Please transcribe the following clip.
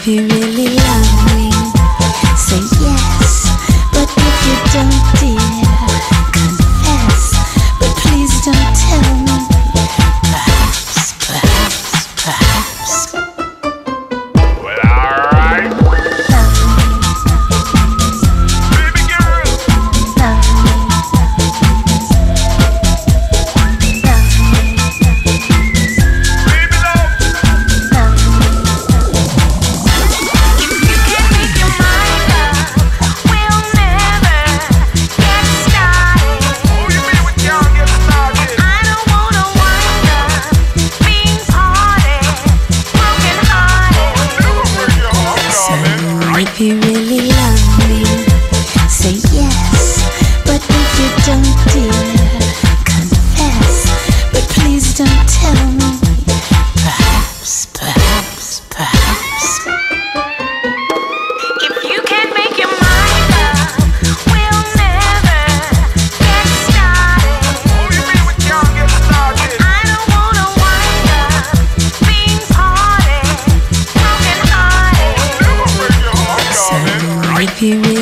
you really love me, say yes. But if you don't, dear, confess. But please don't tell me. Perhaps, perhaps, perhaps. Well, alright. Love me. Baby girl. Love me. Love me. Baby love. Love me. If you can't make your mind up, we'll never get started. Oh, you mean we can't get started? I don't wanna wind up being parted, broken hearted. Never break your heart, So darling. if you really love me, say yes. But if you don't, dear, confess. But please don't tell me. Perhaps, perhaps, perhaps. If you can't make your mind up, we'll never get started. Oh, you mean we can't get started? I don't wanna wind up being parted, broken hearted. Never break your heart, So darling. if you really